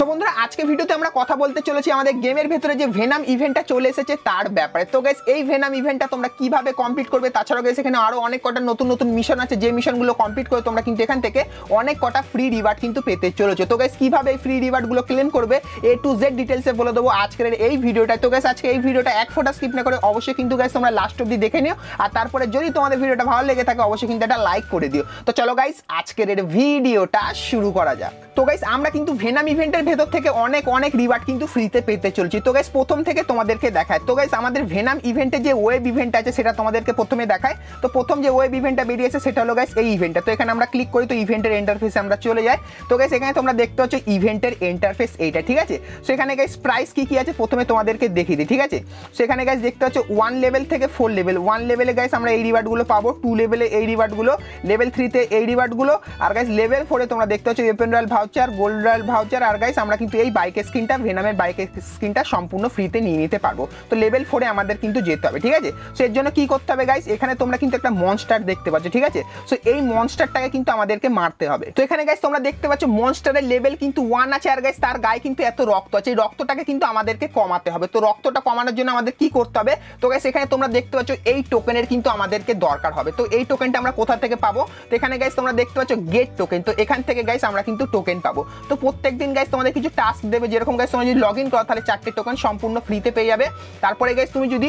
So বন্ধুরা আজকে ভিডিওতে আমরা কথা বলতে চলেছি আমাদের গেমের ভেতরে যে ভেনাম ইভেন্টটা চলে এসেছে তার ব্যাপারে। তো গাইস এই ভেনাম ইভেন্টটা তোমরা কিভাবে কমপ্লিট করবে, তাছাড়াও গাইস এখানে আরো অনেক কটা নতুন নতুন মিশন আছে, যে মিশনগুলো কমপ্লিট করে তোমরা কিন্তু এখান থেকে অনেক কটা ফ্রি রিওয়ার্ড কিন্তু পেতে চলেছো। তো গাইস কিভাবে এই ফ্রি রিওয়ার্ডগুলো ক্লেম করবে A to Z ডিটেইলসে বলে দেবো আজকের এই ভিডিওটা। তো গাইস আজকে এই ভিডিওটা এক ফোঁটা স্কিপ না করে অবশ্যই কিন্তু গাইস তোমরা লাস্ট অবধি দেখে নিও, আর তারপরে যদি তোমাদের ভিডিওটা ভালো লেগে থাকে অবশ্যই কিন্তু একটা লাইক করে দিও। তো চলো গাইস আজকের এই ভিডিওটা শুরু করা যাক। তো গাইস আমরা কিন্তু ভেনাম ইভেন্টের ভেতর থেকে অনেক রিওয়ার্ড কিন্তু ফ্রিতে পেতে চলছি। তো গাইস প্রথম থেকে তোমাদেরকে দেখায়। তো গাইস আমাদের ভেনাম ইভেন্টে যে ওয়েব ইভেন্ট আছে সেটা তোমাদেরকে প্রথমে দেখায়। তো প্রথম যে ওয়েব ইভেন্টটা বেরিয়েছে সেটা হলো গাইস এই ইভেন্টটা। তো এখানে আমরা ক্লিক করি, তো ইভেন্টের ইন্টারফেসে আমরা চলে যাই। তো গাইস এখানে তোমরা দেখতে পাচ্ছ ইভেন্টের ইন্টারফেস এইটা, ঠিক আছে। সো এখানে গাইস প্রাইস কি আছে প্রথমে তোমাদেরকে দেখিয়ে দিই, ঠিক আছে। সো এখানে গাইস দেখতে পাচ্ছ 1 লেভেল থেকে 4 লেভেল। 1 লেভেলে গাইস আমরা এই রিওয়ার্ডগুলো পাবো, 2 লেভেলে এই রিওয়ার্ডগুলো, লেভেল 3 তে এই রিওয়ার্ডগুলো, আর গাইস লেভেল 4 এ তোমরা দেখতে পাচ্ছ open royal voucher, gold royal voucher, আর গাইস আমরা কিন্তু এই বাইক স্কিনটা ভেনামের বাইক স্কিনটা সম্পূর্ণ ফ্রিতে নিয়ে নিতে পারবো। তো লেভেল 4 এ আমাদের কিন্তু যেতে হবে, ঠিক আছে। সো এর জন্য কি করতে হবে গাইস, এখানে তোমরা কিন্তু একটা মনস্টার দেখতে পাচ্ছ, ঠিক আছে। সো এই মনস্টারটাকে কিন্তু আমাদেরকে মারতে হবে। তো এখানে গাইস তোমরা দেখতে পাচ্ছ মনস্টারের লেভেল কিন্তু 1 আছে, আর গাইস তার গায়ে কিন্তু এত রক্ত আছে। এই রক্তটাকে কিন্তু আমাদেরকে কমাতে হবে। তো রক্তটা কমানোর জন্য আমাদের কি করতে হবে, তো গাইস এখানে তোমরা দেখতে পাচ্ছ এই টোকেনের কিন্তু আমাদেরকে দরকার হবে। তো এই টোকেনটা আমরা কোথা থেকে পাবো, তো এখানে গাইস তোমরা দেখতে পাচ্ছ গেট টোকেন। তো এখান থেকে গাইস আমরা কিন্তু টোকেন পাবো। তো প্রত্যেকদিন গাইস তোমাদের কিছু টাস্ক দেবে, যেরকম গাইস তোমরা যদি লগ ইন করো তাহলে 4টে টোকেন সম্পূর্ণ ফ্রিতে পেয়ে যাবে। তারপরে গাইস তুমি যদি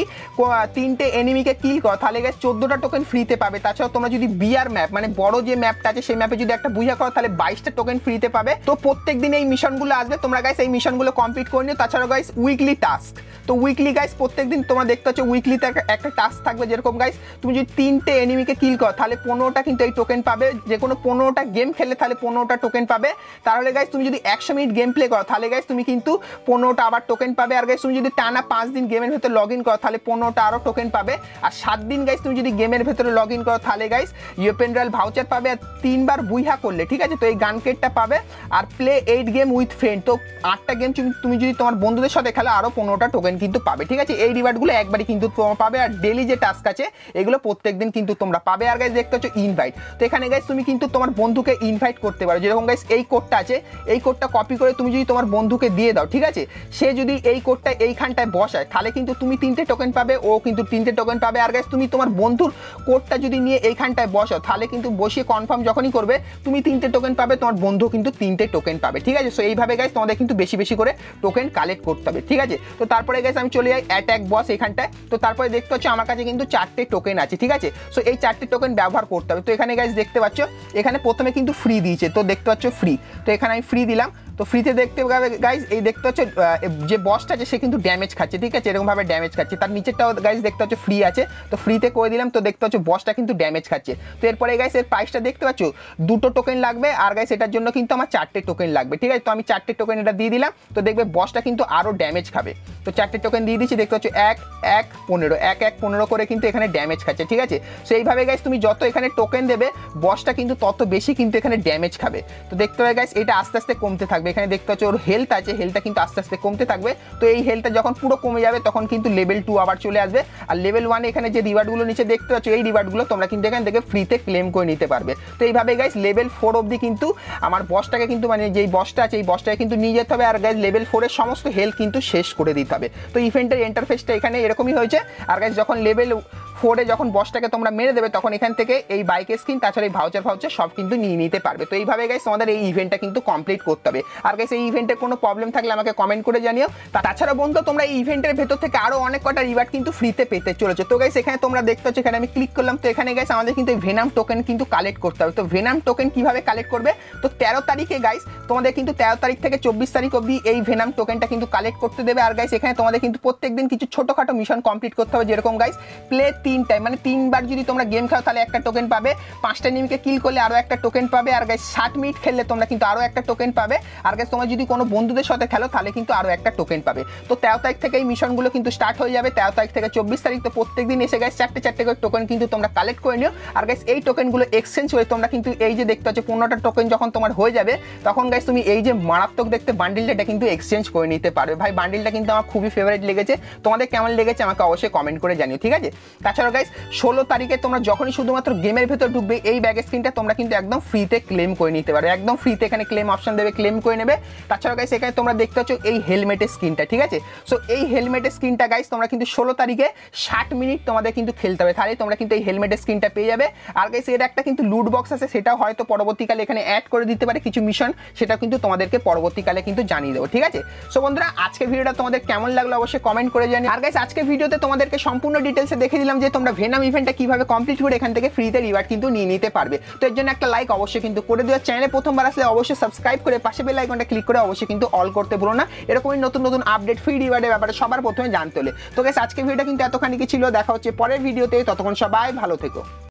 3টে এনিমিকে কিল করো তাহলে গাইস 14টা টোকেন ফ্রিতে পাবে। তাছাড়াও তোমরা যদি বিআর ম্যাপ মানে বড় যে ম্যাপটা আছে সেই ম্যাপে যদি একটা বুঝা করো তাহলে 22টা টোকেন ফ্রিতে পাবে। তো প্রত্যেকদিন এই মিশনগুলো আসবে, তোমরা গাইস এই মিশনগুলো কমপ্লিট করে নিও। তাছাড়াও গাইস উইকলি টাস্ক, তো উইকলি গাইস প্রত্যেকদিন তোমরা দেখতে পাচ্ছ উইকলিতে একটা টাস্ক থাকবে, যেরকম গাইস তুমি যদি 3টে এনিমিকে কিল করো তাহলে 15টা কিন্তু এই টোকেন পাবে। যে কোনো 15টা গেম খেলে তাহলে 15টা টোকেন পাবে। তাহলে গাইস তুমি যদি 100 মিনিট গেম প্লে করো তাহলে গাইস তুমি কিন্তু 15টা আবার টোকেন পাবে। আর গাইস তুমি যদি টানা 5 দিন গেমের ভেতরে লগ ইন করো তাহলে 15টা আরও টোকেন পাবে। আর 7 দিন গাইস তুমি যদি গেমের ভেতরে লগ ইন করো তাহলে গাইস ওপেন রয়্যাল ভাউচার পাবে। আর 3বার বুইহা করলে, ঠিক আছে, তো এই গান কেটটা পাবে। আর প্লে 8 গেম উইথ ফ্রেন্ড, তো 8টা গেম তুমি যদি তোমার বন্ধুদের সাথে খেলো আরও 15টা টোকেন কিন্তু পাবে, ঠিক আছে। এই রিওয়ার্ডগুলো একবারই কিন্তু তোমরা পাবে। আর ডেলি যে টাস্ক আছে এগুলো প্রত্যেকদিন কিন্তু তোমরা পাবে। আর গাইস দেখতে পাচ্ছ ইনভাইট, তো এখানে গাইস তুমি কিন্তু তোমার বন্ধুকে ইনভাইট করতে পারো। যেরকম গাইস এই কোডটা আছে, এই কোডটা কপি করে তুমি যদি তোমার বন্ধুকে দিয়ে দাও, ঠিক আছে, সে যদি এই কোডটা এইখানটায় বসায় তাহলে কিন্তু তুমি 3টে টোকেন পাবে, ও কিন্তু 3টে টোকেন পাবে। আর গাইস তুমি তোমার বন্ধুর কোডটা যদি নিয়ে এইখানটায় বসাও তাহলে কিন্তু বসিয়ে কনফার্ম যখনই করবে তুমি 3টে টোকেন পাবে, তোমার বন্ধু কিন্তু 3টে টোকেন পাবে, ঠিক আছে। সো এইভাবে গাইস তোমাদের কিন্তু বেশি বেশি করে টোকেন কালেক্ট করতে হবে, ঠিক আছে। তো তারপরে গাইস আমি চলে যাই অ্যাটাক বস এখানটায়। তো তারপরে দেখতে পাচ্ছ আমার কাছে কিন্তু 4টে টোকেন আছে, ঠিক আছে। সো এই 4টে টোকেন ব্যবহার করতে হবে। তো এখানে গাইস দেখতে পাচ্ছ এখানে প্রথমে কিন্তু ফ্রি দিয়েছে, তো দেখতে পাচ্ছ ফ্রি, তো এখানে আমি ফ্রি দিলাম। তো ফ্রিতে দেখতে পাবে গাইস এই দেখতে পাচ্ছ যে বসটা আছে সে কিন্তু ড্যামেজ খাচ্ছে, ঠিক আছে, এরকমভাবে ড্যামেজ খাচ্ছে। তার নিচেরটাও গাইস দেখতে পাচ্ছ ফ্রি আছে, তো ফ্রিতে করে দিলাম। তো দেখতে পাচ্ছ বসটা কিন্তু ড্যামেজ খাচ্ছে। তো এরপরে গাইস এর প্রাইসটা দেখতে পাচ্ছ 2টো টোকেন লাগবে, আর গাইস এটার জন্য কিন্তু আমার 4টে টোকেন লাগবে, ঠিক আছে। তো আমি 4টে টোকেন এটা দিয়ে দিলাম। তো দেখবে বসটা কিন্তু আরও ড্যামেজ খাবে। তো 4টে টোকেন দিয়ে দিচ্ছি, দেখতে পাচ্ছ 1 1 15 1 1 15 করে কিন্তু এখানে ড্যামেজ খাচ্ছে, ঠিক আছে। সো এইভাবে গাইস তুমি যত এখানে টোকেন দেবে বসটা কিন্তু তত বেশি কিন্তু এখানে ড্যামেজ খাবে। তো দেখতে পাবে গাইস এটা আস্তে আস্তে কমতে থাকবে। এখানে দেখতে পাচ্ছ ওর হেলথ আছে, হেলথটা কিন্তু আস্তে আস্তে কমতে থাকবে। তো এই হেলথটা যখন পুরো কমে যাবে তখন কিন্তু লেভেল 2 আবার চলে আসবে। আর লেভেল 1 এখানে যে রিওয়ার্ডগুলো নিচে দেখতে পাচ্ছ এই রিওয়ার্ডগুলো তোমরা কিন্তু এখান থেকে ফ্রিতে ক্লেম করে নিতে পারবে। তো এইভাবে গাইস লেভেল 4 অবধি কিন্তু আমার বসটাকে কিন্তু মানে যেই বসটা আছে এই বসটাকে কিন্তু নিয়ে যেতে হবে। আর গাইস লেভেল 4 এর সমস্ত হেলথ কিন্তু শেষ করে দিতে হবে। তো ইভেন্টের ইন্টারফেসটা এখানে এরকমই হয়েছে। আর গাইস যখন লেভেল 4 এ যখন বসটাকে তোমরা মেরে দেবে তখন এখান থেকে এই বাইক স্কিন তাছাড়া এই ভাউচার সব কিন্তু নিয়ে নিতে পারবে। তো এইভাবে গাইস তোমাদের এই ইভেন্টটা কিন্তু কমপ্লিট করতে হবে। আর গাইস এই ইভেন্টের কোনো প্রবলেম থাকলে আমাকে কমেন্ট করে জানিও। তাছাড়া বন্ধু তোমরা এই ইভেন্টের ভেতর থেকে আরও অনেক কটা রিওয়ার্ড কিন্তু ফ্রিতে পেতে চলেছে। তো গাইস এখানে তোমরা দেখতে পাচ্ছ এখানে আমি ক্লিক করলাম। তো এখানে গাইস আমাদের কিন্তু ভেনাম টোকেন কিন্তু কালেক্ট করতে হবে। তো ভেনাম টোকেন কিভাবে কালেক্ট করবে, তো 13 তারিখে গাইস তোমাদের কিন্তু 13 তারিখ থেকে 24 তারিখ অবধি এই ভেনাম টোকেনটা কিন্তু কালেক্ট করতে দেবে। আর গাইস এখানে তোমাদের কিন্তু প্রত্যেকদিন কিছু ছোটোখাটো মিশন কমপ্লিট করতে হবে, যেরকম গাইস প্লে 3 টাইম মানে 3বার যদি তোমরা গেম খেলো তাহলে একটা টোকেন পাবে, 5টা এনিমিকে কিল করলে আরও একটা টোকেন পাবে। আর গাইস 60 মিনিট খেললে তোমরা কিন্তু আরও একটা টোকেন পাবে। আর গাইস তোমরা যদি কোনো বন্ধুদের সাথে খেলো তাহলে কিন্তু আরও একটা টোকেন পাবে। তো 13 তারিখ থেকে এই মিশনগুলো কিন্তু স্টার্ট হয়ে যাবে, 13 তারিখ থেকে 24 তারিখ। তো প্রত্যেকদিন এসে গাইস 4টে করে টোকেন কিন্তু তোমরা কালেক্ট করে নিও। আর গাইস এই টোকেনগুলো এক্সচেঞ্জ করে তোমরা কিন্তু এই যে দেখতে পাচ্ছ 15টা টোকেন যখন তোমার হয়ে যাবে তখন গাইস তুমি এই যে মারাত্মক দেখতে বান্ডিলটা এটা কিন্তু এক্সচেঞ্জ করে নিতে পারবে। ভাই বান্ডিলটা কিন্তু আমার খুবই ফেভারিট লেগেছে, তোমাদের কেমন লেগেছে আমাকে অবশ্যই কমেন্ট করে জানিও, ঠিক আছে। তাছাড়াও গাইস 16 তারিখে তোমরা যখনই শুধুমাত্র গেমের ভেতর ঢুকবে এই ব্যাগ স্কিনটা তোমরা কিন্তু একদম ফ্রিতে ক্লেম করে নিতে পারো, একদম ফ্রিতে এখানে ক্লেম অপশন দেবে, ক্লেম করে নেবে। তাছাড়াও গাইস এখানে তোমরা দেখতে পাচ্ছ এই হেলমেটের স্কিনটা, ঠিক আছে। সো এই হেলমেটের স্কিনটা গাইস তোমরা কিন্তু 16 তারিখে 60 মিনিট তোমাদের কিন্তু খেলতে হবে, তাহলে তোমরা কিন্তু এই হেলমেটের স্কিনটা পেয়ে যাবে। আর গাইস এর একটা কিন্তু লুট বক্স আছে, সেটাও হয়তো পরবর্তীকালে এখানে অ্যাড করে দিতে পারে কিছু মিশন, সেটা কিন্তু তোমাদেরকে পরবর্তীকালে কিন্তু জানিয়ে দেবো, ঠিক আছে। সো বন্ধুরা আজকে ভিডিওটা তোমাদের কেমন লাগলো অবশ্যই কমেন্ট করে জানিও। আর গাইস আজকে ভিডিওতে তোমাদেরকে সম্পূর্ণ ডিটেলসে দেখে দিলাম যে তোমরা ভেনাম ইভেন্টটা কিভাবে কমপ্লিট করে এখান থেকে ফ্রিতে রিওয়ার্ড কিন্তু নিয়ে নিতে পারবে। তো এর জন্য একটা লাইক অবশ্যই কিন্তু করে দিও, চ্যানেলে প্রথমবার আসলে অবশ্যই সাবস্ক্রাইব করে পাশে বেল আইকনটা ক্লিক করে অবশ্যই কিন্তু অল করতে ভুলো না, এরকমই নতুন নতুন আপডেট ফ্রি রিওয়ার্ডের ব্যাপারে সবার প্রথমে জানতে হলে। তো গাইস আজকে ভিডিওটা কিন্তু এতখানি কি ছিল, দেখা হচ্ছে পরের ভিডিওতে, ততক্ষণ সবাই ভালো থেকো।